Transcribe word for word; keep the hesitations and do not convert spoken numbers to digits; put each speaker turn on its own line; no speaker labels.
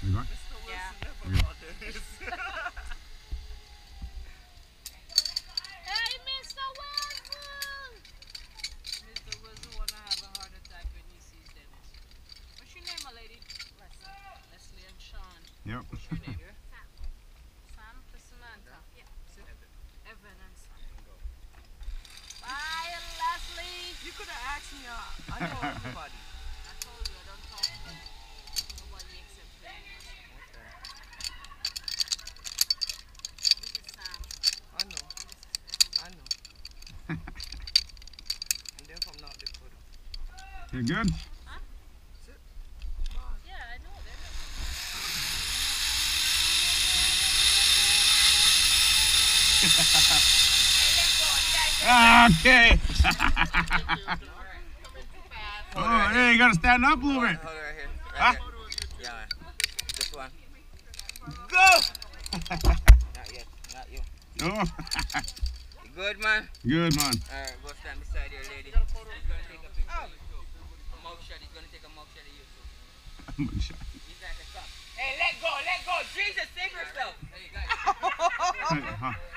You got?
Mister Wilson
Yeah.
never
Yeah.
got this.
Hey, Mister Wilson! Mister Wilson wanna have a heart attack when he sees Dennis. What's your name, my lady? Leslie. Leslie and Sean.
Yep.
What's your name? Sam. Sam to Samantha. Yeah. Evan and Sam. Bye, Leslie.
You could have asked me. Uh, I know everybody.
I told you I don't talk to nobody except for you.
Okay.
This is Sam.
I know.
This is Evan.
I know. And then from North Dakota.
You good?
Huh?
Sit.
Yeah, I know. They're
Okay.
not.
Oh, hey, you gotta stand up a little bit.
Hold it right here. Right
Huh?
here. Yeah, man. This one.
Go!
Not yet. Not you.
Oh.
You good, man?
Good, man.
Alright, go stand beside your lady. He's gonna take a picture of you too. A mugshot. He's gonna take a mugshot of you too. He's like a stop. Hey, let go, let go. Jesus, save yourself. Hey, guys.
Huh.